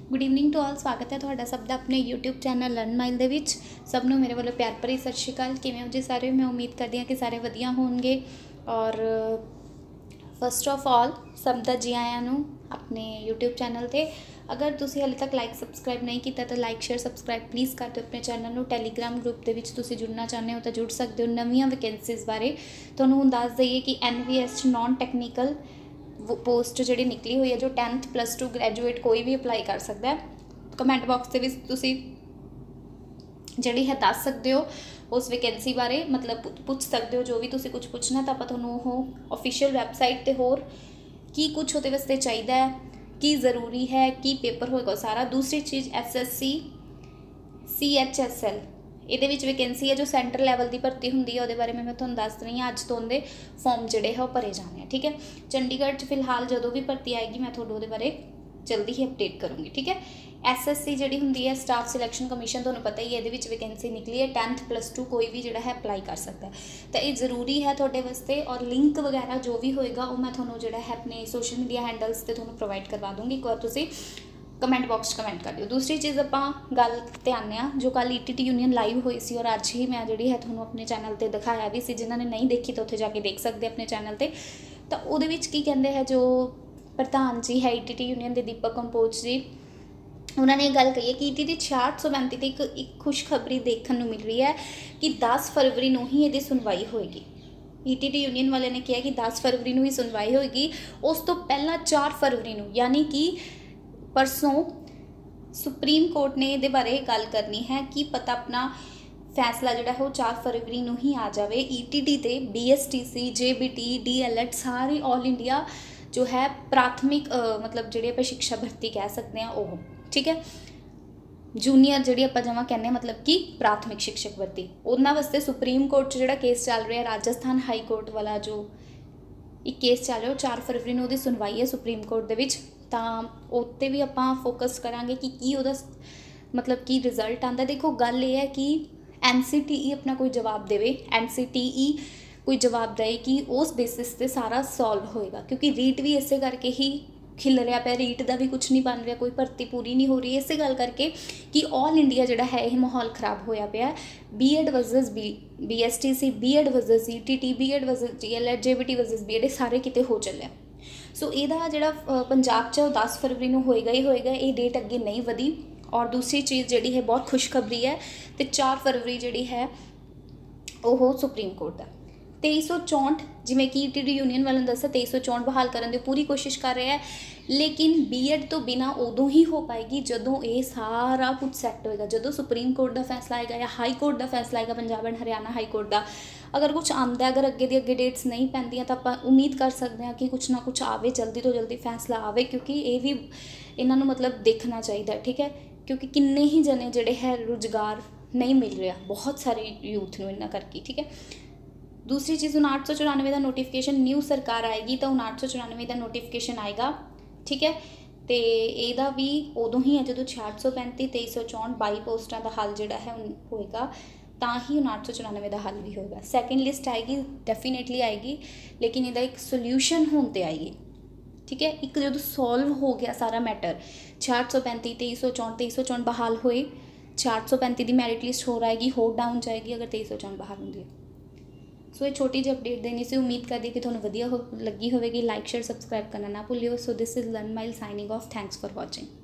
Good evening to all. स्वागत है तुहाडा सब दा अपने यूट्यूब चैनल लर्न माइल दे विच। सब नूं मेरे वालों प्यार भरी सत श्री अकाल। किवें हो जी सारे? मैं उम्मीद करदी हां कि सारे वधिया होणगे। और फस्ट ऑफ ऑल सब दा जी आयां नूं अपने यूट्यूब चैनल ते। अगर तुसीं हाले तक लाइक सबसक्राइब नहीं किया तो लाइक शेयर सबसक्राइब प्लीज़ कर दो अपने चैनल नूं। टैलीग्राम ग्रुप दे विच तुसीं जुड़ना चाहते हो तो जुड़ सकते हो। नवीं वैकेंसीज़ बारे तुहानूं हुण दस दईए कि NVS नॉन टैक्नीकल पोस्ट जी निकली हुई है, जो 10th +2 ग्रैजुएट कोई भी अप्लाई कर सकता है। कमेंट बॉक्स के तुसी जी है दस सकते हो उस वैकेंसी बारे, मतलब पूछ सकते हो जो भी तुसी कुछ पूछना। तो आप ऑफिशियल वैबसाइट पर होर की कुछ वो वास्ते चाहिए, की ज़रूरी है, की पेपर होएगा सारा। दूसरी चीज़ SSC CHSL ये वैकेंसी है जो सेंटर लैवल की भर्ती होंगी है, वो बारे में मैं तुहानूं दस रही हाँ। अज तो उनके फॉर्म जोड़े है वो भरे जाने हैं, ठीक है। चंडीगढ़ फिलहाल जो भी भर्ती आएगी मैं थोड़े वो बारे जल्दी ही अपडेट करूँगी, ठीक है। SSC जी होंगी है स्टाफ सिलेक्शन कमीशन, तुहानूं पता ही है ये वैकेंसी निकली है। 10th +2 कोई भी जोड़ा है अप्लाई कर सकता है, तो ये ज़रूरी है थोड़े वास्ते। और लिंक वगैरह जो भी होएगा वो मैं थोड़ों जोड़ा है अपने सोशल मीडिया हैंडल्स से थोड़ों प्रोवाइड करवा दूँगी। एक बार तुसीं कमेंट बॉक्स कमेंट कर दिओ। दूसरी चीज़ आप गल ते आने आ, जो कल ETT यूनियन लाइव हुई सी और अज ही मैं जी है थोनों अपने चैनल पर दिखाया भी सी। जिन्होंने नहीं देखी तो उत्थे जाके देख सकते अपने चैनल पर। तो वो की कहते हैं जो प्रधान जी है ETT यूनियन के दीपक कंपोज जी, उन्होंने गल कही है कि ETT 6635 ते एक खुशखबरी देखने को मिल रही है कि 10 फरवरी को ही ये सुनवाई होएगी। ETT यूनियन वाले ने कहा कि 10 फरवरी को ही सुनवाई होएगी। उस तो पहला 4 फरवरी को यानी कि परसों सुप्रीम कोर्ट ने ये बारे गल करनी है कि पता अपना फैसला जोड़ा है वो 4 फरवरी को ही आ जाए। ETT ते BSTC JBT DLED सारी ऑल इंडिया जो है प्राथमिक मतलब जी आप शिक्षा भर्ती कह सकते हैं वो, ठीक है। जूनीयर जी आप जमा कहने मतलब कि प्राथमिक शिक्षक भर्ती, उन्होंने वास्ते सुप्रीम कोर्ट जो केस चल रहा है राजस्थान हाई कोर्ट वाला जो एक केस चल रहा है 4 फरवरी को सुनवाई है सुप्रीम कोर्ट के विच। तो उत्ते भी आप फोकस करांगे कि उहदा मतलब की रिजल्ट आता। देखो गल ये है कि NCTE अपना कोई जवाब देवे, NCTE कोई जवाब दे कि उस बेसिस से सारा सॉल्व होएगा, क्योंकि रीट भी इसे करके ही खिल रहा पे। रीट का भी कुछ नहीं बन रहा, कोई भर्ती पूरी नहीं हो रही इस गल करके कि ऑल इंडिया जोड़ा है ये माहौल खराब होया पाया। B.Ed versus BSTC, B.Ed versus ETT, B.Ed versus DLED, JBT versus B.Ed सारे किते हो चले। सो यदा जोड़ा पंजाब च 10 फरवरी को होएगा ही होएगा, ये डेट अगे नहीं वधी। और दूसरी चीज़ जी है बहुत खुशखबरी है, तो 4 फरवरी जी है वो सुप्रीम कोर्ट का 2364 जिमें कि ETT यूनियन वालों ने दसा 2364 बहाल करने की पूरी कोशिश कर रहे हैं। लेकिन B.Ed तो बिना उदों ही हो पाएगी जदों ये सारा कुछ सैट होएगा, जदों सुप्रीम कोर्ट का फैसला आएगा या हाई कोर्ट का फैसला आएगा, Punjab and Haryana high court का। अगर कुछ आता है, अगर अगे दी अगे डेट्स नहीं पैंदियां तो आप उम्मीद कर सकते हैं कि कुछ ना कुछ आवे, जल्दी तो जल्दी फैसला आवे, क्योंकि ये भी इन्हों मतलब देखना चाहिए, ठीक है। क्योंकि किन्ने ही जने जोड़े है रोजगार नहीं मिल रहा बहुत सारे यूथ में इन्ना करके, ठीक है। दूसरी चीज़ 5994 का नोटिफिकेशन न्यू सरकार आएगी तो 5994 का नोटिफिकेशन आएगा, ठीक है। तो यदा भी उदों ही है जो 6635 2364 22 पोस्टां का हल जोड़ा है होएगा, तो ही 5994 का हल भी होएगा। सैकेंड लिस्ट आएगी, डेफिनेटली आएगी, लेकिन यदा एक सोल्यूशन होने आएगी, ठीक है। एक जो सॉल्व हो गया सारा मैटर 6635 2364 2364 बहाल होए, 6635 की मैरिट लिस्ट हो आएगी, हो डाउन जाएगी अगर 2364 बहाल होंगी। सो ये छोटी जी अपडेट देनी से उम्मीद करती कि थोड़ा वधिया लगी होगी। लाइक शेयर सबसक्राइब करना ना भूलियो। So this is learn mile signing off. Thanks for watching.